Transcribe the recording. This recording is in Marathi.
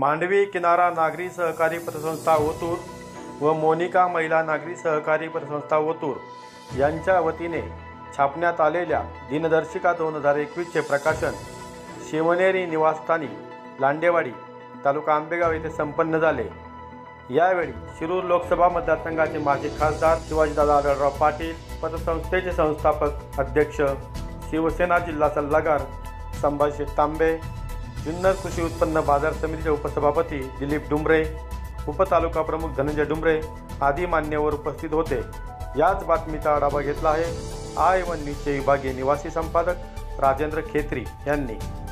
मांडवी किनारा नागरी सहकारी पतसंस्था ओतूर व मोनिका महिला नागरी सहकारी पतसंस्था ओतूर यांच्या वतीने छापण्यात आलेल्या दिनदर्शिका 2021चे प्रकाशन शिवनेरी निवासस्थानी लांडेवाडी तालुका आंबेगाव येथे संपन्न झाले। यावेळी शिरूर लोकसभा मतदारसंघाचे माजी खासदार शिवाजीदादा आढळराव पाटील, पतसंस्थेचे संस्थापक अध्यक्ष शिवसेना जिल्हा सल्लागार संभाजी तांबे, जुन्नर कृषी उत्पन्न बाजार समितीचे उपसभापती दिलीप डुंबरे, उपतालुका प्रमुख धनंजय डुंबरे आदी मान्यवर उपस्थित होते। याच बातमीचा आढावा घेतला आहे आय वन न्यूजचे विभागीय निवासी संपादक राजेंद्र खेत्री यांनी।